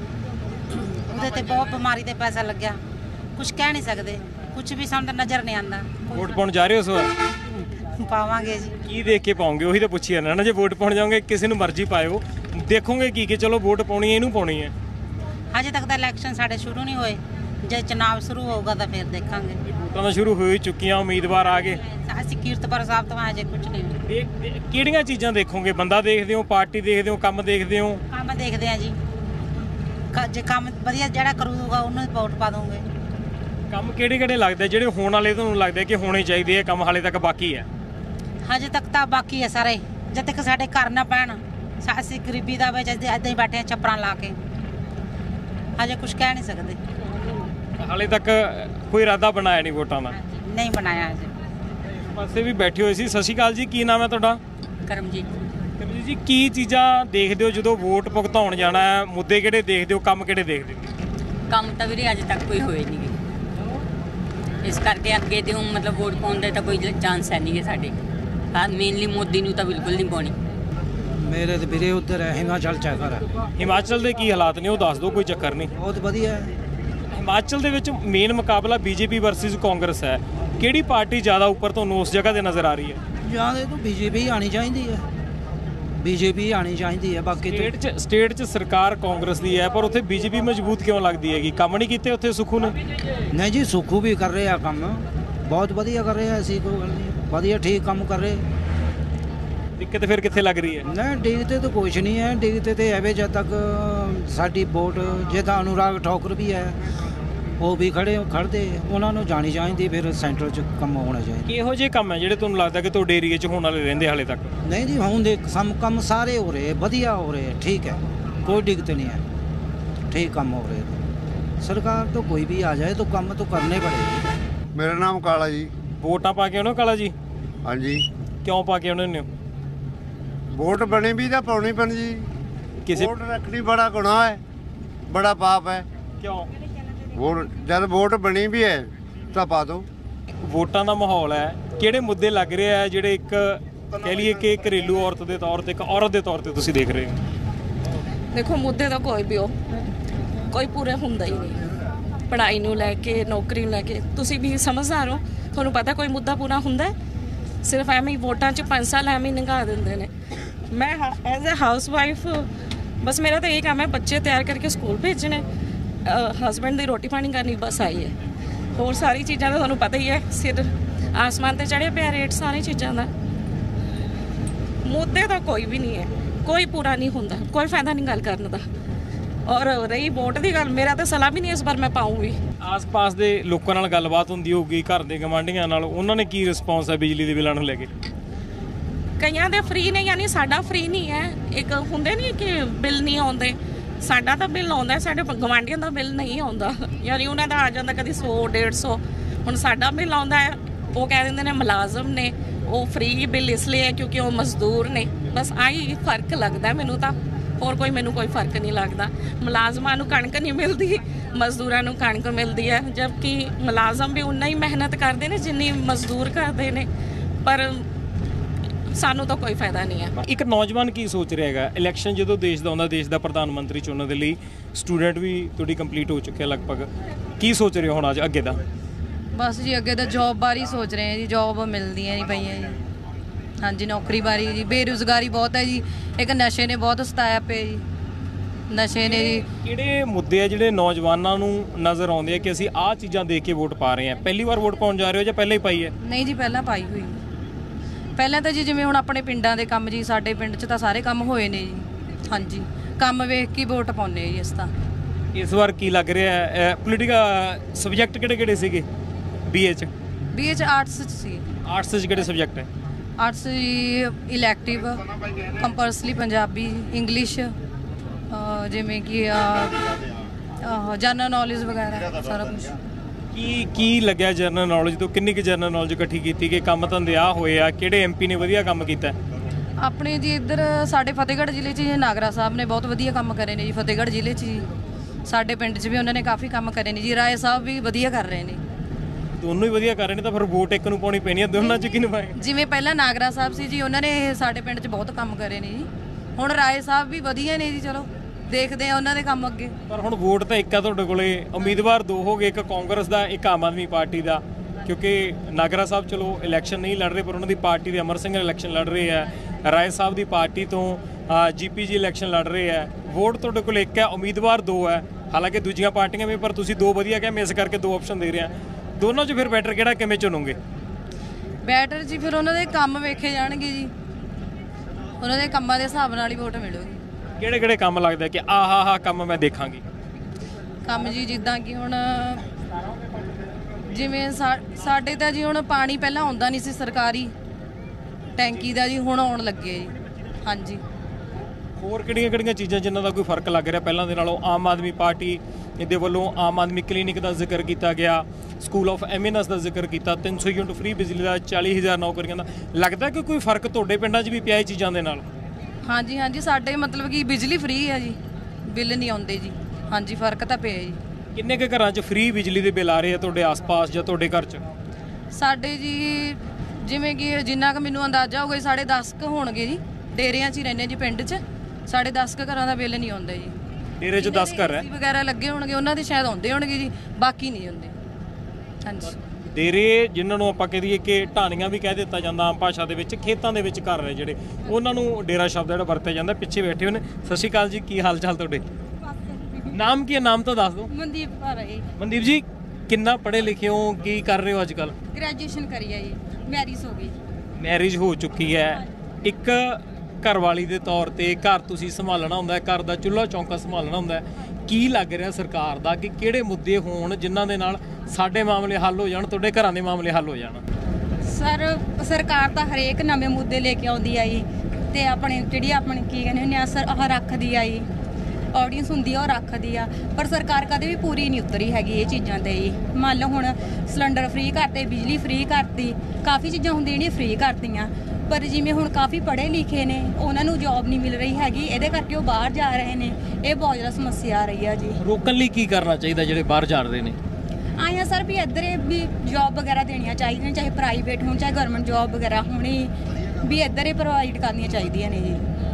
ਉਹਦੇ ਤੇ ਬਹੁਤ ਬਿਮਾਰੀ ਤੇ ਪੈਸਾ ਲੱਗਿਆ। ਕੁਝ ਕਹਿ ਨਹੀਂ ਸਕਦੇ, ਕੁਝ ਵੀ ਸਾਨੂੰ ਤਾਂ ਨਜ਼ਰ ਨਹੀਂ ਆਉਂਦਾ। ਵੋਟ ਪਾਉਣ ਜਾ ਰਹੇ ਹੋ ਇਸ ਵਾਰ? ਪਾਵਾਂਗੇ ਜੀ। ਕੀ ਦੇਖ ਕੇ ਪਾਉਂਗੇ? ਉਹੀ ਤਾਂ ਪੁੱਛੀ ਜਾਂਦਾ ਨਾ। ਜੇ ਵੋਟ ਪਾਉਣ ਜਾਓਗੇ ਕਿਸੇ ਨੂੰ ਮਰਜ਼ੀ ਪਾਇਓ, ਦੇਖੋਗੇ ਕੀ ਕਿ ਚਲੋ ਵੋਟ ਪਾਉਣੀ ਹੈ, ਇਹਨੂੰ ਪਾਉਣੀ ਹੈ। ਹਜੇ ਤੱਕ ਤਾਂ ਇਲੈਕਸ਼ਨ ਸਾਡੇ ਸ਼ੁਰੂ ਨਹੀਂ ਹੋਏ, ਜੇ ਚੁਣਾਵ ਸ਼ੁਰੂ ਹੋਊਗਾ ਤਾਂ ਫਿਰ ਦੇਖਾਂਗੇ। ਵੋਟਾਂ ਤਾਂ ਸ਼ੁਰੂ ਹੋ ਹੀ ਚੁੱਕੀਆਂ, ਉਮੀਦਵਾਰ ਆ ਗਏ। ਅਸੀਂ ਕੀਰਤਪੁਰ ਸਾਹਿਬ ਤੋਂ ਹਜੇ ਕੁਝ ਨਹੀਂ। ਇਹ ਕਿਹੜੀਆਂ ਚੀਜ਼ਾਂ ਦੇਖੋਗੇ? ਬੰਦਾ ਦੇਖਦੇ ਹੋ, ਪਾਰਟੀ ਦੇਖਦੇ ਹੋ, ਕੰਮ ਦੇਖਦੇ ਹੋ? ਕੰਮ ਦੇਖਦੇ ਆ ਜੀ, ਜੇ ਕੰਮ ਵਧੀਆ ਜਿਹੜਾ ਕਰੂਗਾ ਉਹਨੂੰ ਵੋਟ ਪਾ ਦੂੰਗੇ। ਕੰਮ ਕਿਹੜੇ ਕਿਹੜੇ ਲੱਗਦੇ ਜਿਹੜੇ ਹੋਣ ਵਾਲੇ ਤੁਹਾਨੂੰ ਲੱਗਦਾ ਕਿ ਹੋਣੇ ਚਾਹੀਦੇ ਆ, ਕੰਮ ਹਾਲੇ ਤੱਕ ਬਾਕੀ ਹੈ? ਹਜੇ ਤੱਕ ਤਾਂ ਬਾਕੀ ਹੈ ਸਾਰੇ। ਜਦ ਤੱਕ ਸਾਡੇ ਘਰ ਨਾ ਪੈਣ, ਅਸੀਂ ਗਰੀਬੀ ਦਾ ਵਿੱਚ ਇੱਦਾਂ ਹੀ ਬੈਠੇ ਹਾਂ ਛੱਪਰਾਂ ਲਾ ਕੇ। ਹਜੇ ਕੁਝ ਕਹਿ ਨਹੀਂ ਸਕਦੇ। ਹਾਲੇ ਤੱਕ ਕੋਈ ਇਰਾਦਾ ਬਣਾਇਆ ਨਹੀਂ ਵੋਟਾਂ ਦਾ? ਨਹੀਂ ਬਣਾਇਆ ਹਜੇ। ਇਸ ਪਾਸੇ ਵੀ ਬੈਠੇ ਹੋਏ ਸੀ। ਸਤਿ ਸ਼੍ਰੀ ਅਕਾਲ ਜੀ, ਕੀ ਨਾਮ ਹੈ ਤੁਹਾਡਾ? ਕਰਮਜੀਤ। ਕਰਮਜੀਤ ਜੀ, ਕੀ ਚੀਜ਼ਾਂ ਦੇਖਦੇ ਹੋ ਜਦੋਂ ਵੋਟ ਭੁਗਤਾਉਣ ਜਾਣਾ ਹੈ? ਮੁੱਦੇ ਕਿਹੜੇ ਦੇਖਦੇ ਹੋ, ਕੰਮ ਕਿਹੜੇ ਦੇਖਦੇ ਹੋ? ਕੰਮ ਤਾਂ ਵੀਰੇ ਅਜੇ ਤੱਕ ਕੋਈ ਹੋਏ ਨਹੀਂ, ਇਸ ਕਰਕੇ ਅੱਗੇ ਤੇ ਹੁਣ ਮਤਲਬ ਵੋਟ ਪਾਉਣ ਦਾ ਤਾਂ ਕੋਈ ਚਾਂਸ ਹੈ ਨਹੀਂ ਸਾਡੇ। ਹਾਂ, ਮੇਨਲੀ ਮੋਦੀ ਨੂੰ ਤਾਂ ਬਿਲਕੁਲ ਨਹੀਂ ਪਾਉਣੀ। ਮੇਰੇ ਤੇ ਵੀਰੇ ਉੱਧਰ ਹੈ ਹਿਮਾਚਲ ਚ ਘਰ। ਹਿਮਾਚਲ ਦੇ ਕੀ ਹਾਲਾਤ ਨੇ ਉਹ ਦੱਸ ਦਿਓ, ਕੋਈ ਚੱਕਰ ਨਹੀਂ। ਬਹੁਤ ਵਧੀਆ ਹੈ। ਹਿਮਾਚਲ ਦੇ ਵਿੱਚ ਮੇਨ ਮੁਕਾਬਲਾ ਬੀਜੇਪੀ ਵਰਸਸ ਕਾਂਗਰਸ ਹੈ। ਕਿਹੜੀ ਪਾਰਟੀ ਜ਼ਿਆਦਾ ਉੱਪਰ ਤੁਹਾਨੂੰ ਉਸ ਜਗ੍ਹਾ ਤੇ ਨਜ਼ਰ ਆ ਰਹੀ ਹੈ? ਜਾਂ ਇਹ ਤਾਂ ਬੀਜੇਪੀ ਆਣੀ ਚਾਹੀਦੀ ਹੈ, ਬੀਜੇਪੀ ਆਣੀ ਚਾਹੀਦੀ ਹੈ। ਬਾਕੀ ਸਟੇਟ 'ਚ ਸਟੇਟ 'ਚ ਸਰਕਾਰ ਕਾਂਗਰਸ ਦੀ ਹੈ, ਪਰ ਉੱਥੇ ਬੀਜੇਪੀ ਮਜ਼ਬੂਤ ਕਿਉਂ ਲੱਗਦੀ ਹੈਗੀ? ਕੰਮ ਨਹੀਂ ਕੀਤੇ ਉੱਥੇ ਸੁਖੂ ਨੇ? ਨਹੀਂ ਜੀ, ਸੁਖੂ ਵੀ ਕਰ ਰਹੇ ਆ ਕੰਮ, ਬਹੁਤ ਵਧੀਆ ਕਰ ਰਹੇ ਆ। ਅਸੀਂ ਕੋਈ ਗੱਲ ਨਹੀਂ, ਵਧੀਆ ਠੀਕ ਕੰਮ ਕਰ ਰਹੇ। ਦਿੱਕਤ ਫਿਰ ਕਿੱਥੇ ਲੱਗ ਰਹੀ ਹੈ? ਨਹੀਂ, ਡਿੱਗਤੇ ਤਾਂ ਕੁਛ ਨਹੀਂ ਹੈ। ਡਿੱਗਤੇ ਤੇ ਐਵੇਂ ਜਦ ਤੱਕ ਸਾਡੀ ਵੋਟ, ਜੇ ਤਾਂ ਅਨੁਰਾਗ ਠਾਕੁਰ ਵੀ ਹੈ, ਉਹ ਵੀ ਖੜੇ ਖੜਦੇ, ਉਹਨਾਂ ਨੂੰ ਜਾਣੀ ਚਾਹੀਦੀ। ਫਿਰ ਸੈਂਟਰ 'ਚ ਕੰਮ ਹੋਣਾ ਚਾਹੀਦਾ। ਕਿਹੋ ਜਿਹੇ ਕੰਮ ਹੈ ਜਿਹੜੇ ਤੁਹਾਨੂੰ ਲੱਗਦਾ ਕਿ ਤੁਹਾਡੇ ਏਰੀਏ 'ਚ ਹੋਣ ਵਾਲੇ ਰਹਿੰਦੇ ਹਾਲੇ ਤੱਕ? ਨਹੀਂ ਜੀ, ਹੁਣ ਦੇ ਸਮ ਕੰਮ ਸਾਰੇ ਹੋ ਰਹੇ, ਵਧੀਆ ਹੋ ਰਹੇ, ਠੀਕ ਹੈ, ਕੋਈ ਦਿੱਕਤ ਨਹੀਂ ਹੈ, ਠੀਕ ਕੰਮ ਹੋ ਰਹੇ। ਸਰਕਾਰ ਤੋਂ ਕੋਈ ਵੀ ਆ ਜਾਏ ਤਾਂ ਕੰਮ ਤਾਂ ਕਰਨੇ ਪੜੇਗੇ। ਮੇਰਾ ਨਾਮ ਕਾਲਾ ਜੀ। ਵੋਟਾਂ ਪਾ ਕੇ ਆਉਣੇ ਹੋ ਕਾਲਾ ਜੀ? ਹਾਂਜੀ। ਕਿਉਂ ਪਾ ਕੇ ਆਉਣੇ ਹੋ? ਵੋਟ ਬਣੀ ਵੀ ਤਾਂ ਪਾਉਣੀ ਪੈਣੀ ਜੀ। ਕਿਸੇ ਵੋਟ ਰੱਖਣੀ ਬੜਾ ਗੁਨਾਹ ਹੈ, ਬੜਾ ਪਾਪ ਹੈ। ਕਿਉਂ? ਵੋਟ ਜਦ ਵੋਟ ਬਣੀ ਵੀ ਹੈ ਤਾਂ ਪਾ ਦਿਓ। ਵੋਟਾਂ ਦਾ ਮਾਹੌਲ ਹੈ, ਕਿਹੜੇ ਮੁੱਦੇ ਲੱਗ ਰਹੇ ਆ ਜਿਹੜੇ ਇੱਕ ਕਹਿ ਲਈਏ ਕਿ ਘਰੇਲੂ ਔਰਤ ਦੇ ਤੌਰ ਤੇ, ਇੱਕ ਔਰਤ ਦੇ ਤੌਰ ਤੇ ਤੁਸੀਂ ਦੇਖ ਰਹੇ ਹੋ? ਦੇਖੋ, ਮੁੱਦੇ ਤਾਂ ਕੋਈ ਵੀ ਹੋ, ਕੋਈ ਪੂਰੇ ਹੁੰਦਾ ਹੀ ਨਹੀਂ। ਪੜ੍ਹਾਈ ਨੂੰ ਲੈ ਕੇ, ਨੌਕਰੀ ਨੂੰ ਲੈ ਕੇ, ਤੁਸੀਂ ਵੀ ਸਮਝਦਾਰ ਹੋ, ਤੁਹਾਨੂੰ ਪਤਾ ਕੋਈ ਮੁੱਦਾ ਪੂਰਾ ਹੁੰਦਾ? ਸਿਰਫ ਐਵੇਂ ਹੀ ਵੋਟਾਂ 'ਚ ਪੰਜ ਸਾਲ ਐਵੇਂ ਹੀ ਲੰਘਾ ਦਿੰਦੇ ਨੇ। ਮੈਂ ਐਜ਼ ਅ ਹਾਊਸ ਵਾਈਫ, ਬਸ ਮੇਰਾ ਤਾਂ ਇਹ ਕੰਮ ਹੈ, ਬੱਚੇ ਤਿਆਰ ਕਰਕੇ ਸਕੂਲ ਭੇਜਣੇ, ਹਸਬੈਂਡ ਦੀ ਰੋਟੀ ਪਾਣੀ ਕਰਨੀ, ਬਸ ਆਈ ਹੈ। ਹੋਰ ਸਾਰੀ ਚੀਜ਼ਾਂ ਦਾ ਤੁਹਾਨੂੰ ਪਤਾ ਹੀ ਹੈ, ਸਿਰ ਆਸਮਾਨ ਤੇ ਚੜ੍ਹਿਆ ਪਿਆ ਰੇਟ ਸਾਰੀ ਚੀਜ਼ਾਂ ਦਾ। ਮੁੱਦੇ ਤਾਂ ਕੋਈ ਵੀ ਨਹੀਂ ਹੈ, ਕੋਈ ਪੂਰਾ ਨਹੀਂ ਹੁੰਦਾ, ਕੋਈ ਫਾਇਦਾ ਨਹੀਂ ਗੱਲ ਕਰਨ ਦਾ। ਔਰ ਰਹੀ ਵੋਟ ਦੀ ਗੱਲ, ਮੇਰਾ ਤਾਂ ਸਲਾਹ ਵੀ ਨਹੀਂ ਇਸ ਵਾਰ ਮੈਂ ਪਾਉਂਗੀ। ਆਸ-ਪਾਸ ਦੇ ਲੋਕਾਂ ਨਾਲ ਗੱਲਬਾਤ ਹੁੰਦੀ ਹੋਊਗੀ, ਘਰ ਦੇ ਗਵਾਂਢੀਆਂ ਨਾਲ, ਉਹਨਾਂ ਨੇ ਕੀ ਰਿਸਪੌਂਸ ਹੈ ਬਿਜਲੀ ਦੇ ਬਿੱਲਾਂ ਨੂੰ ਲੈ ਕੇ? ਕਈਆਂ ਦੇ ਫ੍ਰੀ ਨੇ, ਯਾਨੀ ਸਾਡਾ ਫ੍ਰੀ ਨਹੀਂ ਹੈ। ਇੱਕ ਹੁੰਦੇ ਨਹੀਂ ਕਿ ਬਿੱਲ ਨਹੀਂ ਆਉਂਦੇ, ਸਾਡਾ ਤਾਂ ਬਿੱਲ ਆਉਂਦਾ, ਸਾਡੇ ਗਵਾਂਢੀਆਂ ਦਾ ਬਿੱਲ ਨਹੀਂ ਆਉਂਦਾ। ਯਾਨੀ ਉਹਨਾਂ ਦਾ ਆ ਜਾਂਦਾ ਕਦੀ ਸੌ ਡੇਢ ਸੌ, ਹੁਣ ਸਾਡਾ ਬਿੱਲ ਆਉਂਦਾ ਹੈ। ਉਹ ਕਹਿ ਦਿੰਦੇ ਨੇ ਮੁਲਾਜ਼ਮ ਨੇ, ਉਹ ਫ੍ਰੀ ਬਿੱਲ ਇਸ ਲਈ ਹੈ ਕਿਉਂਕਿ ਉਹ ਮਜ਼ਦੂਰ ਨੇ। ਬਸ ਆਹੀ ਫਰਕ ਲੱਗਦਾ ਮੈਨੂੰ ਤਾਂ, ਹੋਰ ਕੋਈ ਮੈਨੂੰ ਕੋਈ ਫਰਕ ਨਹੀਂ ਲੱਗਦਾ। ਮੁਲਾਜ਼ਮਾਂ ਨੂੰ ਕਣਕ ਨਹੀਂ ਮਿਲਦੀ, ਮਜ਼ਦੂਰਾਂ ਨੂੰ ਕਣਕ ਮਿਲਦੀ ਹੈ, ਜਦਕਿ ਮੁਲਾਜ਼ਮ ਵੀ ਉਨਾ ਹੀ ਮਿਹਨਤ ਕਰਦੇ ਨੇ ਜਿੰਨੀ ਮਜ਼ਦੂਰ ਕਰਦੇ ਨੇ, ਪਰ ਸਾਨੂੰ ਤਾਂ ਕੋਈ ਫਾਇਦਾ ਨਹੀਂ ਹੈ। ਇੱਕ ਨੌਜਵਾਨ ਕੀ ਸੋਚ ਰਿਹਾ ਹੈਗਾ, ਇਲੈਕਸ਼ਨ ਜਦੋਂ ਦੇਸ਼ ਦਾ ਆਉਂਦਾ, ਦੇਸ਼ ਦਾ ਪ੍ਰਧਾਨ ਮੰਤਰੀ ਚੁਣਨ ਦੇ ਲਈ ਸਟੂਡੈਂਟ ਵੀ ਤੁਹਾਡੀ ਕੰਪਲੀਟ ਹੋ ਚੁੱਕਿਆ ਲਗਭਗ, ਕੀ ਸੋਚ ਰਹੇ ਹੋ ਹੁਣ ਅੱਜ ਅੱਗੇ ਦਾ? ਬਸ ਜੀ ਅੱਗੇ ਤਾਂ ਜੌਬ ਬਾਰੇ ਹੀ ਸੋਚ ਰਹੇ ਹਾਂ ਜੀ, ਜੌਬ ਮਿਲਦੀਆਂ ਨਹੀਂ ਪਈਆਂ ਜੀ। ਹਾਂਜੀ, ਨੌਕਰੀ ਬਾਰੇ ਜੀ, ਬੇਰੁਜ਼ਗਾਰੀ ਬਹੁਤ ਹੈ ਜੀ, ਇੱਕ ਨਸ਼ੇ ਨੇ ਬਹੁਤ ਸਤਾਇਆ ਪਿਆ ਜੀ, ਨਸ਼ੇ ਨੇ ਜੀ। ਕਿਹੜੇ ਮੁੱਦੇ ਆ ਜਿਹੜੇ ਨੌਜਵਾਨਾਂ ਨੂੰ ਨਜ਼ਰ ਆਉਂਦੇ ਆ ਕਿ ਅਸੀਂ ਆਹ ਚੀਜ਼ਾਂ ਦੇਖ ਕੇ ਵੋਟ ਪਾ ਰਹੇ ਹਾਂ? ਪਹਿਲੀ ਵਾਰ ਵੋਟ ਪਾਉਣ ਜਾ ਰਹੇ ਹੋ ਜਾਂ ਪਹਿਲਾਂ ਹੀ ਪਾਈ ਹੈ? ਨਹੀਂ ਜੀ, ਪਹਿਲਾਂ ਪਾਈ ਹੋਈ। ਪਹਿਲਾਂ ਤਾਂ ਜੀ ਜਿਵੇਂ ਹੁਣ ਆਪਣੇ ਪਿੰਡਾਂ ਦੇ ਕੰਮ ਜੀ, ਸਾਡੇ ਪਿੰਡ 'ਚ ਤਾਂ ਸਾਰੇ ਕੰਮ ਹੋਏ ਨੇ ਜੀ। ਹਾਂਜੀ, ਕੰਮ ਵੇਖ ਕੇ ਵੋਟ ਪਾਉਂਦੇ ਜੀ ਇਸ ਤਾਂ। ਇਸ ਵਾਰ ਕੀ ਲੱਗ ਰਿਹਾ ਹੈ? ਪੋਲੀਟੀਕਲ ਸਬਜੈਕਟ ਕਿਹੜੇ ਕਿਹੜੇ ਸੀਗੇ ਬੀਏ 'ਚ? ਬੀਏ 'ਚ ਆਰਟਸ 'ਚ ਸੀ। ਆਰਟਸ 'ਚ ਕਿਹੜੇ ਸਬਜੈਕਟ ਹੈ? ਆਰਟਸ ਜੀ ਇਲੈਕਟਿਵ, ਕੰਪਲਸਰੀ ਪੰਜਾਬੀ, ਇੰਗਲਿਸ਼, ਜਿਵੇਂ ਕਿ ਜਨਰਲ ਨੌਲੇਜ ਵਗੈਰਾ ਸਾਰਾ ਕੁਝ। ਕੀ ਕੀ ਲੱਗਿਆ ਜਨਰਲ ਨੌਲੇਜ ਤੋਂ? ਕਿੰਨੀ ਕੁ ਜਨਰਲ ਨੌਲੇਜ ਇਕੱਠੀ ਕੀਤੀ ਕਿ ਕੰਮ ਧੰਦੇ ਆ ਹੋਏ ਆ? ਕਿਹੜੇ ਐਮਪੀ ਨੇ ਵਧੀਆ ਕੰਮ ਕੀਤਾ? ਆਪਣੇ ਜੀ ਇੱਧਰ ਸਾਡੇ ਫਤਿਹਗੜ੍ਹ ਜ਼ਿਲ੍ਹੇ 'ਚ ਜੀ ਨਾਗਰਾ ਸਾਹਿਬ ਨੇ ਬਹੁਤ ਵਧੀਆ ਕੰਮ ਕਰੇ ਨੇ ਜੀ। ਫਤਿਹਗੜ੍ਹ ਜ਼ਿਲ੍ਹੇ 'ਚ ਜੀ ਸਾਡੇ ਪਿੰਡ 'ਚ ਵੀ ਉਹਨਾਂ ਨੇ ਕਾਫੀ ਕੰਮ ਕਰੇ ਨੇ ਜੀ। ਰਾਏ ਸਾਹਿਬ ਵੀ ਵਧੀਆ ਕਰ ਰਹੇ ਨੇ। ਦੋਨੋਂ ਹੀ ਵਧੀਆ ਕਰ ਰਹੇ ਨੇ ਤਾਂ ਫਿਰ ਵੋਟ ਇੱਕ ਨੂੰ ਪਾਉਣੀ ਪੈਣੀ ਹੈ, ਦੋਨਾਂ 'ਚ ਕਿਹਨੂੰ ਪਾਏ? ਜਿਵੇਂ ਪਹਿਲਾਂ ਨਾਗਰਾ ਸਾਹਿਬ ਸੀ ਜੀ, ਉਹਨਾਂ ਨੇ ਸਾਡੇ ਪਿੰਡ 'ਚ ਬਹੁਤ ਕੰਮ ਕਰੇ ਨੇ ਜੀ। ਹੁਣ ਰਾਏ ਸਾਹਿਬ ਵੀ ਵਧੀਆ ਨੇ ਜੀ, ਚਲੋ ਦੇਖਦੇ ਆ ਉਹਨਾਂ ਦੇ ਕੰਮ ਅੱਗੇ। ਪਰ ਹੁਣ ਵੋਟ ਤਾਂ ਇੱਕ ਆ ਤੁਹਾਡੇ ਕੋਲੇ, ਉਮੀਦਵਾਰ ਦੋ ਹੋ ਗਏ, ਇੱਕ ਕਾਂਗਰਸ ਦਾ, ਇੱਕ ਆਮ ਆਦਮੀ ਪਾਰਟੀ ਦਾ। ਕਿਉਂਕਿ ਨਾਗਰਾ ਸਾਹਿਬ ਚਲੋ ਇਲੈਕਸ਼ਨ ਨਹੀਂ ਲੜ ਰਹੇ, ਪਰ ਉਹਨਾਂ ਦੀ ਪਾਰਟੀ ਦੇ ਅਮਰ ਸਿੰਘ ਇਲੈਕਸ਼ਨ ਲੜ ਰਹੇ ਆ। ਰਾਏ ਸਾਹਿਬ ਦੀ ਪਾਰਟੀ ਤੋਂ ਜੀਪੀ ਜੀ ਇਲੈਕਸ਼ਨ ਲੜ ਰਹੇ ਆ। ਵੋਟ ਤੁਹਾਡੇ ਕੋਲ ਇੱਕ ਹੈ, ਉਮੀਦਵਾਰ ਦੋ ਹੈ, ਹਾਲਾਂਕਿ ਦੂਜੀਆਂ ਪਾਰਟੀਆਂ ਵੀ, ਪਰ ਤੁਸੀਂ ਦੋ ਵਧੀਆ ਕਿਹਾ, ਮੈਂ ਇਸ ਕਰਕੇ ਦੋ ਆਪਸ਼ਨ ਦੇ ਰਿਹਾ। ਦੋਨੋਂ 'ਚ ਫਿਰ ਬੈਟਰ ਕਿਹੜਾ, ਕਿਵੇਂ ਚੁਣੋਗੇ? ਬੈਟਰ ਜੀ ਫਿਰ ਉਹਨਾਂ ਦੇ ਕੰਮ ਵੇਖੇ ਜਾਣਗੇ ਜੀ, ਉਹਨਾਂ ਦੇ ਕੰਮਾਂ ਦੇ ਹਿਸਾਬ ਨਾਲ ਹੀ ਵੋਟ ਮਿਲੂਗੀ। ਕਿਹੜੇ ਕਿਹੜੇ ਕੰਮ ਲੱਗਦਾ ਕਿ ਆਹ ਆਹ ਕੰਮ ਮੈਂ ਦੇਖਾਂਗੀ? ਕੰਮ ਜੀ ਜਿੱਦਾਂ ਕਿ ਹੁਣ ਜਿਵੇਂ ਸਾਡੇ ਤਾਂ ਜੀ ਹੁਣ ਪਾਣੀ ਪਹਿਲਾਂ ਆਉਂਦਾ ਨਹੀਂ ਸੀ ਸਰਕਾਰੀ ਟੈਂਕੀ ਦਾ ਜੀ, ਹੁਣ ਆਉਣ ਲੱਗੇ ਜੀ। ਹਾਂਜੀ, ਹੋਰ ਕਿਹੜੀਆਂ ਕਿਹੜੀਆਂ ਚੀਜ਼ਾਂ ਜਿਨ੍ਹਾਂ ਦਾ ਕੋਈ ਫਰਕ ਲੱਗ ਰਿਹਾ ਪਹਿਲਾਂ ਦੇ ਨਾਲੋਂ? ਆਮ ਆਦਮੀ ਪਾਰਟੀ ਦੇ ਵੱਲੋਂ ਆਮ ਆਦਮੀ ਕਲੀਨਿਕ ਦਾ ਜ਼ਿਕਰ ਕੀਤਾ ਗਿਆ, ਸਕੂਲ ਆਫ ਐਮਿਨਸ ਦਾ ਜ਼ਿਕਰ ਕੀਤਾ, ਤਿੰਨ ਸੌ ਯੂਨਿਟ ਫ੍ਰੀ ਬਿਜਲੀ ਦਾ, ਚਾਲੀ ਹਜ਼ਾਰ ਨੌਕਰੀਆਂ ਦਾ। ਲੱਗਦਾ ਕਿ ਕੋਈ ਫਰਕ ਤੁਹਾਡੇ ਪਿੰਡਾਂ 'ਚ ਵੀ ਪਿਆ ਇਹ ਚੀਜ਼ਾਂ ਦੇ ਨਾਲ? ਹਾਂਜੀ ਹਾਂਜੀ, ਸਾਡੇ ਮਤਲਬ ਕਿ ਬਿਜਲੀ ਫ੍ਰੀ ਹੈ ਜੀ, ਬਿੱਲ ਨਹੀਂ ਆਉਂਦੇ ਜੀ। ਹਾਂਜੀ, ਫਰਕ ਤਾਂ ਪਿਆ ਜੀ। ਕਿੰਨੇ ਕੁ ਘਰਾਂ 'ਚ ਫ੍ਰੀ ਬਿਜਲੀ ਦੇ ਬਿੱਲ ਆ ਰਹੇ ਆ ਤੁਹਾਡੇ ਆਸ-ਪਾਸ ਜਾਂ ਤੁਹਾਡੇ ਘਰ 'ਚ? ਸਾਡੇ ਜੀ ਜਿਵੇਂ ਕਿ ਜਿੰਨਾ ਕੁ ਮੈਨੂੰ ਅੰਦਾਜ਼ਾ ਹੋਊਗਾ ਸਾਢੇ ਦਸ ਕੁ ਹੋਣਗੇ ਜੀ। ਡੇਰਿਆਂ 'ਚ ਹੀ ਰਹਿੰਦੇ ਜੀ ਪਿੰਡ 'ਚ, ਸਾਢੇ ਦਸ ਕੁ ਘਰਾਂ ਦਾ ਬਿੱਲ ਨਹੀਂ ਆਉਂਦਾ ਜੀ। ਡੇਰੇ 'ਚ ਦਸ ਘਰ ਹੈ ਵਗੈਰਾ ਲੱਗੇ ਹੋਣਗੇ, ਉਹਨਾਂ ਦੇ ਸ਼ਾਇਦ ਆਉਂਦੇ ਹੋਣਗੇ ਜੀ, ਬਾਕੀ ਨਹੀਂ ਆਉਂਦੇ। ਹਾਂਜੀ, ਡੇਰੇ ਜਿਨ੍ਹਾਂ ਨੂੰ ਆਪਾਂ ਕਹਿ ਦਈਏ ਕਿ ਢਾਣੀਆਂ ਵੀ ਕਹਿ ਦਿੱਤਾ ਜਾਂਦਾ ਆਮ ਭਾਸ਼ਾ ਦੇ ਵਿੱਚ, ਖੇਤਾਂ ਦੇ ਵਿੱਚ ਘਰ ਨੇ ਜਿਹੜੇ, ਉਹਨਾਂ ਨੂੰ ਡੇਰਾ ਸ਼ਬਦ ਜਿਹੜਾ ਵਰਤਿਆ ਜਾਂਦਾ। ਪਿੱਛੇ ਬੈਠੇ ਹੋਏ ਨੇ। ਸਤਿ ਸ਼੍ਰੀ ਅਕਾਲ ਜੀ, ਕੀ ਹਾਲ ਚਾਲ ਤੁਹਾਡੇ? ਨਾਮ ਕੀ ਹੈ? ਨਾਮ ਤਾਂ ਦੱਸ ਦਿਓ। ਮਨਦੀਪ ਕੌਰ ਹੈ। ਮਨਦੀਪ ਜੀ, ਕਿੰਨਾ ਪੜ੍ਹੇ ਲਿਖੇ ਹੋ, ਕੀ ਕਰ ਰਹੇ ਹੋ ਅੱਜ ਕੱਲ੍ਹ? ਗ੍ਰੈਜੂਏਸ਼ਨ ਕਰੀ ਹੈ ਜੀ, ਮੈਰਿਜ ਹੋ ਗਈ। ਮੈਰਿਜ ਹੋ ਚੁੱਕੀ ਹੈ। ਇੱਕ ਘਰ ਵਾਲੀ ਦੇ ਤੌਰ ਤੇ ਘਰ ਤੁਸੀਂ ਸੰਭਾਲਣਾ ਹੁੰਦਾ ਹੈ, ਘਰ ਦਾ ਚੁੱਲ੍ਹਾ ਚੌਂਕਾ ਸੰਭਾਲਣਾ ਹੁੰਦਾ ਹੈ। ਕੀ ਲੱਗ ਰਿਹਾ ਸਰਕਾਰ ਦਾ ਕਿ ਕਿਹੜੇ ਮੁੱਦੇ ਹੋਣ ਜਿਨ੍ਹਾਂ ਦੇ ਨਾਲ ਸਾਡੇ ਮਾਮਲੇ ਹੱਲ ਹੋ ਜਾਣ, ਤੁਹਾਡੇ ਘਰਾਂ ਦੇ ਮਾਮਲੇ ਹੱਲ ਹੋ ਜਾਣ? ਸਰ, ਸਰਕਾਰ ਤਾਂ ਹਰੇਕ ਨਵੇਂ ਮੁੱਦੇ ਲੈ ਕੇ ਆਉਂਦੀ ਆ ਜੀ, ਤੇ ਆਪਣੇ ਜਿਹੜੀ ਆਪਣੀ ਕੀ ਕਹਿੰਦੇ ਹੁੰਦੇ ਆ ਸਰ, ਆਹ ਰੱਖਦੀ ਆ ਜੀ, ਆਡੀਅנס ਹੁੰਦੀ ਆ ਉਹ ਰੱਖਦੀ ਆ, ਪਰ ਸਰਕਾਰ ਕਦੇ ਵੀ ਪੂਰੀ ਨਹੀਂ ਉਤਰੀ ਹੈਗੀ ਇਹ ਚੀਜ਼ਾਂ ਤੇ ਜੀ। ਮੰਨ ਲਓ ਹੁਣ ਸਿਲੰਡਰ ਫ੍ਰੀ ਕਰਤੇ, ਬਿਜਲੀ ਫ੍ਰੀ ਕਰਤੀ, ਕਾਫੀ ਚੀਜ਼ਾਂ ਹੁੰਦੀਆਂ ਜਿਹੜੀਆਂ ਫ੍ਰੀ ਕਰਤੀਆਂ, ਪਰ ਜਿਵੇਂ ਹੁਣ ਕਾਫੀ ਪੜ੍ਹੇ ਲਿਖੇ ਨੇ, ਉਹਨਾਂ ਨੂੰ ਜੌਬ ਨਹੀਂ ਮਿਲ ਰਹੀ ਹੈਗੀ, ਇਹਦੇ ਕਰਕੇ ਉਹ ਬਾਹਰ ਜਾ ਰਹੇ ਨੇ। ਇਹ ਬਹੁਤ ਜ਼ਿਆਦਾ ਸਮੱਸਿਆ ਆ ਰਹੀ ਆ ਜੀ। ਰੋਕਣ ਲਈ ਕੀ ਕਰਨਾ ਚਾਹੀਦਾ ਜਿਹੜੇ ਬਾਹਰ ਜਾ ਰਹੇ ਨੇ? ਆਏ ਆ ਸਰ ਵੀ ਇੱਧਰ ਵੀ ਜੌਬ ਵਗੈਰਾ ਦੇਣੀਆਂ ਚਾਹੀਦੀਆਂ, ਚਾਹੇ ਪ੍ਰਾਈਵੇਟ ਹੋਣ ਚਾਹੇ ਗਵਰਨਮੈਂਟ ਜੌਬ ਵਗੈਰਾ ਹੋਣੀ, ਵੀ ਇੱਧਰ ਹੀ ਪ੍ਰੋਵਾਈਡ ਕਰਨੀਆਂ ਚਾਹੀਦੀਆਂ ਨੇ ਜੀ।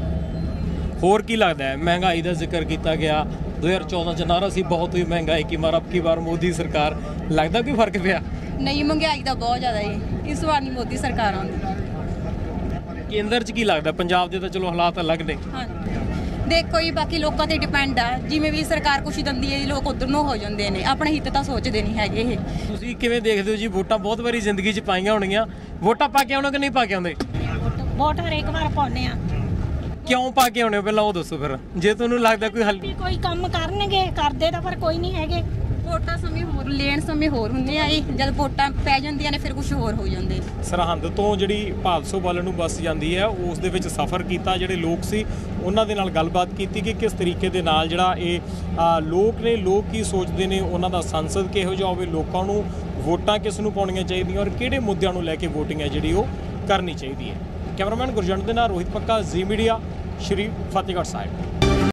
ਹੋਰ ਕੀ ਲੱਗਦਾ ਹੈ? ਮਹਿੰਗਾਈ ਦਾ ਜ਼ਿਕਰ ਕੀਤਾ ਗਿਆ, ਦੋ ਹਜ਼ਾਰ ਚੌਦਾਂ 'ਚ ਨਾਰਾ ਸੀ ਬਹੁਤ ਹੀ ਮਹਿੰਗਾਈ ਕੀ ਮਾਰ, ਅਬ ਕੀ ਵਾਰ ਮੋਦੀ ਸਰਕਾਰ। ਲੱਗਦਾ ਕੋਈ ਫਰਕ ਪਿਆ? ਨਹੀਂ, ਮਹਿੰਗਾਈ ਦਾ ਬਹੁਤ ਜ਼ਿਆਦਾ ਜੀ, ਇਸ ਵਾਰ ਨਹੀਂ ਮੋਦੀ ਸਰਕਾਰ ਆਉਂਦੀ। ਕੇਂਦਰ 'ਚ ਕੀ ਲੱਗਦਾ? ਪੰਜਾਬ ਦੇ ਤਾਂ ਚਲੋ ਹਾਲਾਤ ਅਲੱਗ ਨੇ। ਹਾਂਜੀ, ਦੇਖੋ ਜੀ, ਬਾਕੀ ਲੋਕਾਂ ਤੇ ਡਿਪੈਂਡ ਆ, ਜਿਵੇਂ ਵੀ ਸਰਕਾਰ ਕੁਛ ਦਿੰਦੀ ਹੈ ਜੀ, ਲੋਕ ਉਧਰ ਨੂੰ ਹੋ ਜਾਂਦੇ ਨੇ, ਆਪਣੇ ਹਿੱਤ ਤਾਂ ਸੋਚਦੇ ਨਹੀਂ ਹੈਗੇ ਇਹ। ਤੁਸੀਂ ਕਿਵੇਂ ਦੇਖਦੇ ਹੋ ਜੀ? ਵੋਟਾਂ ਬਹੁਤ ਵਾਰੀ ਜ਼ਿੰਦਗੀ 'ਚ ਪਾਈਆਂ ਹੋਣਗੀਆਂ, ਵੋਟਾਂ ਪਾ ਕੇ ਆਉਣਾ ਕਿ ਨਹੀਂ ਪਾ ਕੇ ਆਉਂਦੇ? ਵੋਟ ਹਰੇਕ ਵਾਰ ਪਾਉਂਦੇ ਆ। ਕਿਉਂ ਪਾ ਕੇ ਆਉਣੇ ਹੋ ਪਹਿਲਾਂ ਉਹ ਦੱਸੋ ਫਿਰ, ਜੇ ਤੁਹਾਨੂੰ ਲੱਗਦਾ ਕੋਈ ਹੱਲ? ਕੋਈ ਕੰਮ ਕਰਨਗੇ, ਕਰਦੇ ਤਾਂ ਪਰ ਕੋਈ ਨਹੀਂ ਹੈਗੇ। ਵੋਟਾਂ ਸਮੇਂ ਹੋਰ ਲੈਣ ਸਮੇਂ ਹੋਰ ਹੁੰਦੇ ਆ ਜੀ, ਜਦ ਵੋਟਾਂ ਪੈ ਜਾਂਦੀਆਂ ਨੇ ਫਿਰ ਕੁਝ ਹੋਰ ਹੋ ਜਾਂਦੇ। ਸਰਹੰਦ ਤੋਂ ਜਿਹੜੀ ਭਾਦਸੋਂ ਵੱਲ ਨੂੰ ਬੱਸ ਜਾਂਦੀ ਹੈ ਉਸ ਦੇ ਵਿੱਚ ਸਫ਼ਰ ਕੀਤਾ, ਜਿਹੜੇ ਲੋਕ ਸੀ ਉਹਨਾਂ ਦੇ ਨਾਲ ਗੱਲਬਾਤ ਕੀਤੀ ਕਿ ਕਿਸ ਤਰੀਕੇ ਦੇ ਨਾਲ ਜਿਹੜਾ ਇਹ ਅ, ਲੋਕ ਨੇ, ਲੋਕ ਕੀ ਸੋਚਦੇ ਨੇ, ਉਹਨਾਂ ਦਾ ਸੰਸਦ ਕਿਹੋ ਜਿਹਾ ਹੋਵੇ, ਲੋਕਾਂ ਨੂੰ ਵੋਟਾਂ ਕਿਸ ਨੂੰ ਪਾਉਣੀਆਂ ਚਾਹੀਦੀਆਂ ਔਰ ਕਿਹੜੇ ਮੁੱਦਿਆਂ ਨੂੰ ਲੈ ਕੇ ਵੋਟਿੰਗ ਹੈ ਜਿਹੜੀ ਉਹ ਕਰਨੀ ਚਾਹੀਦੀ ਹੈ। ਕੈਮਰਾਮੈਨ ਗੁਰਜੰਟ ਦੇ ਨਾਲ ਰੋਹਿਤ ਪੱਕਾ, ਜ਼ੀ ਮੀਡੀਆ, ਸ਼੍ਰੀ ਫਤਿਹਗੜ੍ਹ ਸਾਹਿਬ।